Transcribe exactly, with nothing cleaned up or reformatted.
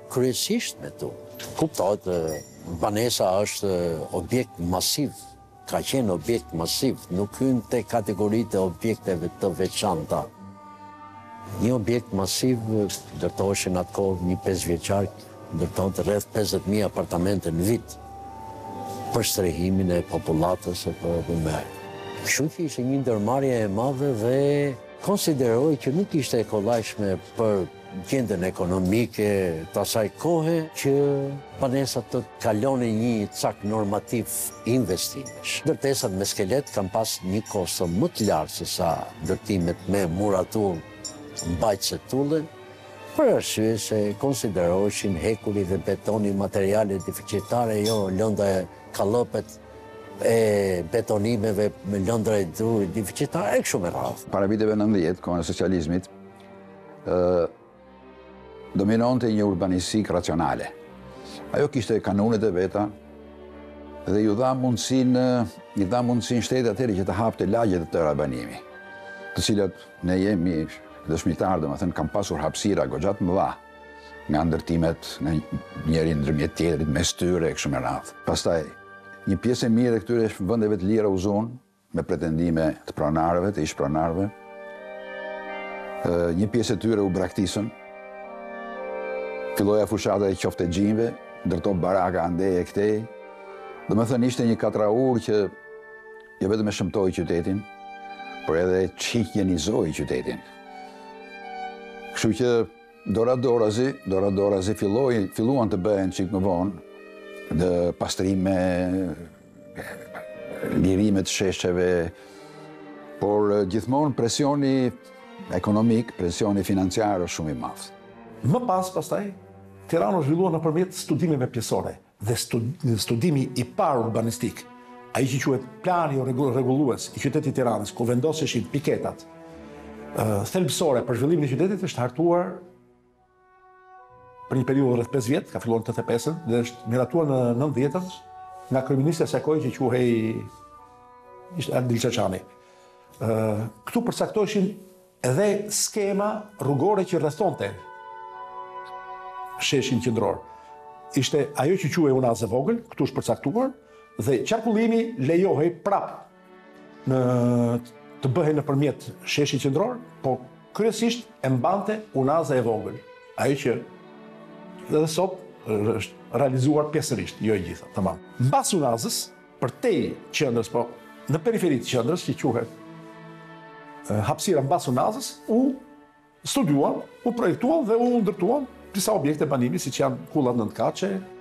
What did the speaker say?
kryesisht me tu. Kuptohet, banesa është objekt masiv, ka qenë objekt masiv, nuk hyn te kategoritë e objekteve të veçanta. Një objekt masiv ndërtoheshin atë kohë një pesë vjeçar, ndërtonte rreth pesëdhjetë mijë apartamente në vit për strehimin e popullatës e për më. Kështu që ishte një ndërmarrje e madhe dhe konsideroi që nuk ishte e kollajshme për gjendjen ekonomike të asaj kohe që banesat të kalonin një cak normativ investimesh. Ndërtesat me skelet kanë pas një kosto më të lartë se sa ndërtimet me muratur mbajtëse tulle, për arsye se konsideroheshin hekuri dhe betoni materiale deficitare, jo lënda e kallëpet e betonimeve me lëndra e drurit deficitare, e kështu me radhë. Para viteve nëntëdhjetë, kohën e socializmit, dominonte një urbanistik racionale. Ajo kishte kanunet e veta dhe ju dha mundësin, i dha mundësin shtetit atëri që të hapte lagjet e tëra banimi, të cilat ne jemi dëshmitarë, dhe më thënë, kam pasur hapësira goxhat më dha nga ndërtimet në njëri ndërmjet tjetrit, mes tyre e kështu me radhë. Pastaj, një pjesë e mirë e këtyre vendeve të lira u zonë, me pretendime të pronarëve, të ish pronarëve. Një pjesë e tyre u braktisën, filloja fushata e qofte gjinve, ndërto baraka andej e këtej. Dhe më thënë, ishte një katraur që jo vetëm e shëmtoi qytetin, por edhe qiqjenizoi qytetin. Kështu që dora-dorazi, dora-dorazi filloi, filluan të bëhen çik më vonë, dhe pastrime, lirime të sheshqeve, por gjithmonë presioni ekonomik, presioni financiar është shumë i madh. Më pas, pastaj, Tirana u zhvillua nëpërmjet studimeve pjesore dhe studimi i parë urbanistik, ai që quhet plani rregullues i qytetit Tiranës, ku vendoseshin piketat thelbësore për zhvillimin e qytetit, është hartuar për një periudhë rreth pesë vjet, ka filluar në tetëdhjetë e pesën dhe është miratuar në nëntëdhjetën nga kryeministri i asaj kohe që quhej ishte Adil Çaçani. Këtu përcaktoheshin edhe skema rrugore që rrethonte sheshin qendror. Ishte ajo që quhej unazë e vogël, këtu është përcaktuar, dhe qarkullimi lejohej prap në të bëhej nëpërmjet sheshit qendror, po kryesisht e mbante unaza e vogël. Ajo që dhe sot është realizuar pjesërisht, jo e gjitha, tamam. Mbas unazës, përtej qendrës, po në periferi të qendrës, që quhet hapësira mbas unazës, u studiuan, u projektuan dhe u ndërtuan disa objekte banimi, siç janë kullat nëntëkaqe,